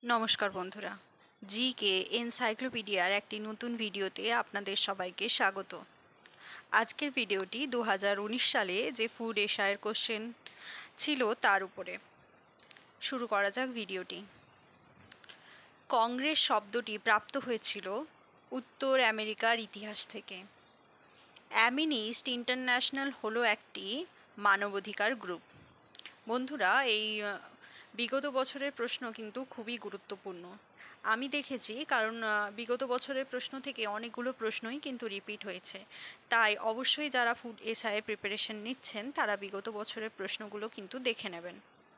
নমস্কার বন্ধুরা, জিকে এনসাইক্লোপিডিয়ার একটি নতুন ভিডিওতে আপনাদের সবাইকে স্বাগত। আজকের ভিডিওটি 2019 সালে যে ফুড এশিয়ার কোশ্চেন ছিল তার উপরে। শুরু করা যাক ভিডিওটি। কংগ্রেস শব্দটি প্রাপ্ত হয়েছিল উত্তর আমেরিকার ইতিহাস থেকে। অ্যামনিস্টি ইন্টারন্যাশনাল হলো একটি মানবাধিকার গ্রুপ। বন্ধুরা, এই বিগত বছরের প্রশ্ন কিন্তু খুবই গুরুত্বপূর্ণ। আমি দেখেছি, কারণ বিগত বছরের প্রশ্ন থেকে অনেকগুলো প্রশ্নই কিন্তু রিপিট হয়েছে। তাই অবশ্যই যারা ফুড এসআইয়ের প্রিপারেশন নিচ্ছেন তারা বিগত বছরের প্রশ্নগুলো কিন্তু দেখে নেবেন।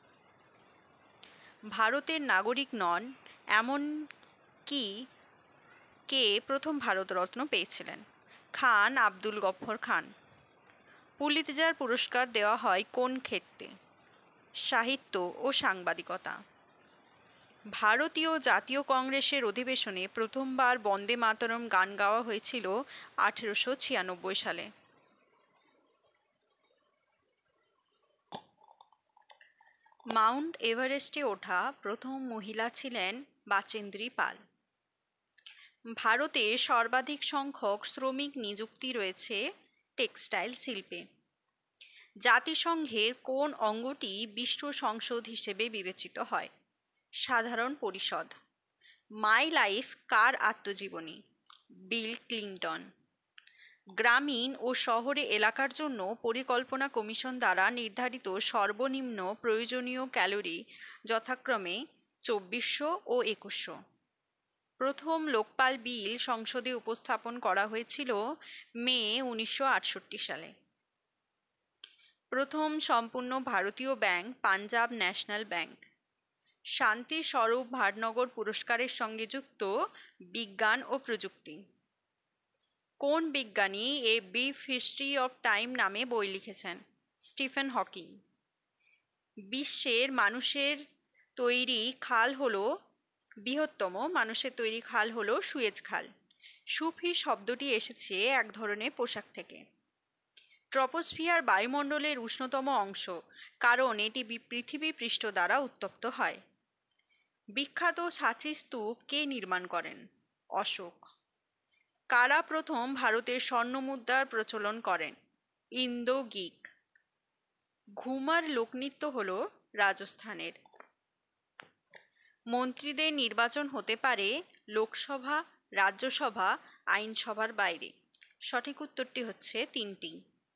ভারতের নাগরিক নন এমন কে প্রথম ভারতরত্ন পেয়েছিলেন? খান আব্দুল গফ্ফর খান। পুলিৎজার পুরস্কার দেওয়া হয় কোন ক্ষেত্রে? সাহিত্য ও সাংবাদিকতা। ভারতীয় জাতীয় কংগ্রেসের অধিবেশনে প্রথমবার বন্দে মাতরম গান গাওয়া হয়েছিল 1896 সালে। মাউন্ট এভারেস্টে ওঠা প্রথম মহিলা ছিলেন বাচেন্দ্রী পাল। ভারতে সর্বাধিক সংখ্যক শ্রমিক নিযুক্তি রয়েছে টেক্সটাইল শিল্পে। জাতিসংঘের কোন অঙ্গটি বিশ্ব সংসদ হিসেবে বিবেচিত হয়? সাধারণ পরিষদ। মাই লাইফ কার আত্মজীবনী? Bill Clinton. গ্রামীণ ও শহরে এলাকার জন্য পরিকল্পনা কমিশন দ্বারা নির্ধারিত সর্বনিম্ন প্রয়োজনীয় ক্যালোরি যথাক্রমে 2400 ও 2100। প্রথম লোকপাল বিল সংসদে উপস্থাপন করা হয়েছিল মে 1968 সালে। প্রথম সম্পূর্ণ ভারতীয় ব্যাংক পাঞ্জাব ন্যাশনাল ব্যাংক। শান্তি স্বরূপ ভাটনগর পুরস্কারের সঙ্গে যুক্ত বিজ্ঞান ও প্রযুক্তি। কোন বিজ্ঞানী a brief history of time নামে বই লিখেছেন? Stephen Hawking. বিশ্বের বৃহত্তম মানুষের তৈরি খাল হলো সুয়েজ খাল। সুফি শব্দটি এসেছে এক ধরনের পোশাক থেকে। ট্রপোস্ফিয়ার বায়ুমণ্ডলের উষ্ণতম অংশ, কারণ এটি পৃথিবী পৃষ্ঠ দ্বারা উত্তপ্ত হয়। বিখ্যাত সাঁচি স্তূপ কে নির্মাণ করেন? অশোক। কারা প্রথম ভারতের স্বর্ণমুদ্রার প্রচলন করেন? Indo Greek. ঘুমার লোকনৃত্য হল রাজস্থানের। মন্ত্রীদের নির্বাচন হতে পারে লোকসভা, রাজ্যসভা, আইনসভার বাইরে। সঠিক উত্তরটি হচ্ছে 3টি।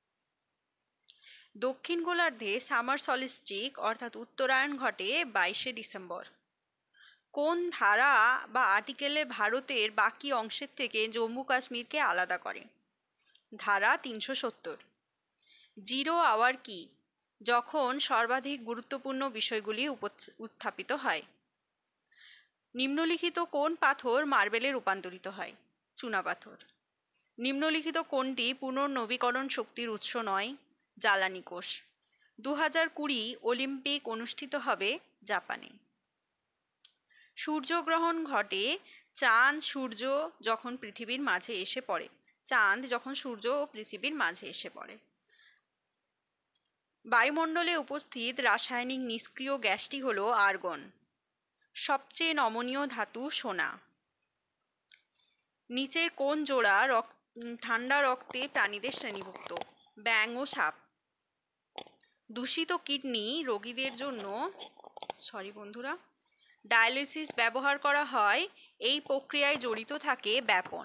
দক্ষিণ গোলার্ধে সামার সলিস্টিক অর্থাৎ উত্তরায়ণ ঘটে 22শে ডিসেম্বর। কোন ধারা বা আর্টিকেলে ভারতের বাকি অংশের থেকে জম্মু কাশ্মীরকে আলাদা করে? ধারা 370। জিরো আওয়ার কি? যখন সর্বাধিক গুরুত্বপূর্ণ বিষয়গুলি উত্থাপিত হয়। নিম্নলিখিত কোন পাথর মার্বেলে রূপান্তরিত হয়? চুনাপাথর। নিম্নলিখিত কোনটি পুনর্নবীকরণ শক্তির উৎস নয়? জ্বালানি কোষ। 2020 অলিম্পিক অনুষ্ঠিত হবে জাপানে। সূর্যগ্রহণ ঘটে চাঁদ সূর্য যখন পৃথিবীর মাঝে এসে পড়ে। চাঁদ যখন সূর্য ও পৃথিবীর মাঝে এসে পড়ে। বায়ুমণ্ডলে উপস্থিত রাসায়নিক নিষ্ক্রিয় গ্যাসটি হলো আর্গন। সবচেয়ে নমনীয় ধাতু সোনা। নিচের কোন জোড়া ঠান্ডা রক্তে প্রাণীদের শ্রেণীভুক্ত? ব্যাঙ ও সাপ। দূষিত কিডনি রোগীদের জন্য ডায়ালিসিস ব্যবহার করা হয়। এই প্রক্রিয়ায় জড়িত থাকে ব্যাপন।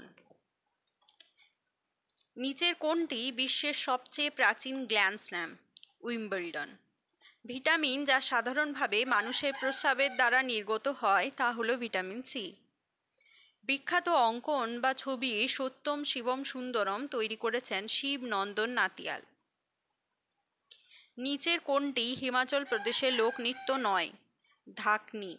নিচের কোনটি বিশ্বের সবচেয়ে প্রাচীন গ্র্যান্ড স্ল্যাম? উইম্বলডন। ভিটামিন যা সাধারণভাবে মানুষের প্রস্রাবের দ্বারা নির্গত হয় তা হলো ভিটামিন সি। বিখ্যাত অঙ্কন বা ছবি সত্যম শিবম সুন্দরম তৈরি করেছেন শিব নন্দন নাতিয়াল। নিচের কোনটি হিমাচল প্রদেশের লোকনৃত্য নয়? ধাকনি।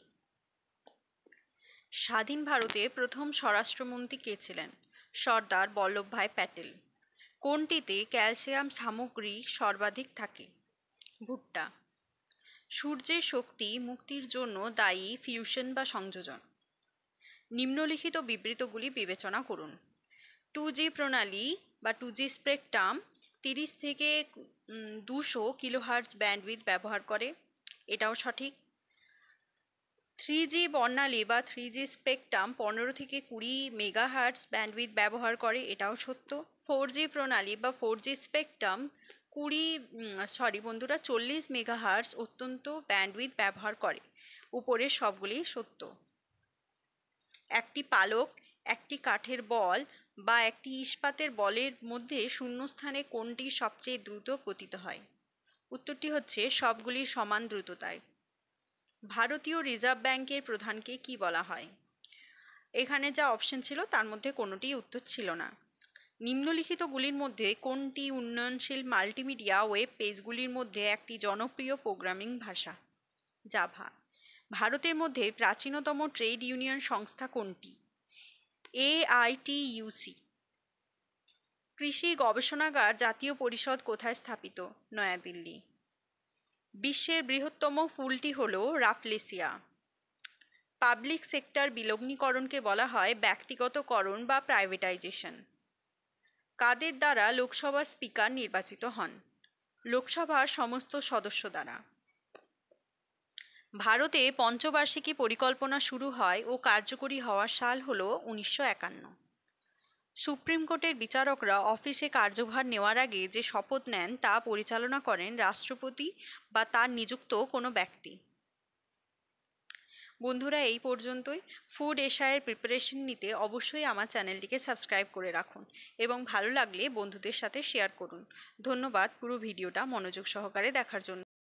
স্বাধীন ভারতে প্রথম স্বরাষ্ট্রমন্ত্রী কে ছিলেন? সর্দার বল্লভভাই প্যাটেল। কোনটিতে ক্যালসিয়াম সামগ্রী সর্বাধিক থাকে? ভুট্টা। সূর্যের শক্তি মুক্তির জন্য দায়ী ফিউশন বা সংযোজন। নিম্নলিখিত বিবৃতগুলি বিবেচনা করুন। 2G প্রণালী বা 2G স্পেকট্রাম 30 থেকে 200 কিলোহার্টজ ব্যান্ডউইথ ব্যবহার করে। এটাও সঠিক। 3G বর্ণালী বা 3G স্পেকট্রাম 15 থেকে 20 মেগাহার্টজ ব্যান্ডউইথ ব্যবহার করে, এটাও সত্য। 4G প্রণালী বা 4G স্পেকট্রাম 40 মেগাহার্টজ অত্যন্ত ব্যান্ডউইথ ব্যবহার করে। উপরের সবগুলি সত্য। একটি পালক, একটি কাঠের বল বা একটি ইস্পাতের বলের মধ্যে শূন্যস্থানে কোনটি সবচেয়ে দ্রুত পতিত হয়? উত্তরটি হচ্ছে সবগুলি সমান দ্রুততায়। ভারতীয় রিজার্ভ ব্যাংকের প্রধানকে কি বলা হয়? এখানে যা অপশন ছিল তার মধ্যে কোনোটিই উত্তর ছিল না। নিম্নলিখিতগুলির মধ্যে কোনটি উন্নয়নশীল মাল্টিমিডিয়া ওয়েব পেজগুলির মধ্যে একটি জনপ্রিয় প্রোগ্রামিং ভাষা? জাভা। ভারতের মধ্যে প্রাচীনতম ট্রেড ইউনিয়ন সংস্থা কোনটি? AITUC। কৃষি গবেষণাগার জাতীয় পরিষদ কোথায় স্থাপিত? নয়াদিল্লি। বিশ্বের বৃহত্তম ফুলটি হল রাফলেসিয়া। পাবলিক সেক্টর বিলগ্নীকরণকে বলা হয় ব্যক্তিগতকরণ বা প্রাইভেটাইজেশন। কাদের দ্বারা লোকসভার স্পিকার নির্বাচিত হন? লোকসভার সমস্ত সদস্য দ্বারা। ভারতে পঞ্চবার্ষিকী পরিকল্পনা শুরু হয় ও কার্যকরী হওয়ার সাল হল 1951। সুপ্রিম কোর্টের বিচারকরা অফিসে কার্যভার নেওয়ার আগে যে শপথ নেন তা পরিচালনা করেন রাষ্ট্রপতি বা তার নিযুক্ত কোনো ব্যক্তি। বন্ধুরা, এই পর্যন্তই। ফুড এশিয়ার প্রিপারেশন নিতে অবশ্যই আমার চ্যানেলটিকে সাবস্ক্রাইব করে রাখুন এবং ভালো লাগলে বন্ধুদের সাথে শেয়ার করুন। ধন্যবাদ পুরো ভিডিওটা মনোযোগ সহকারে দেখার জন্য।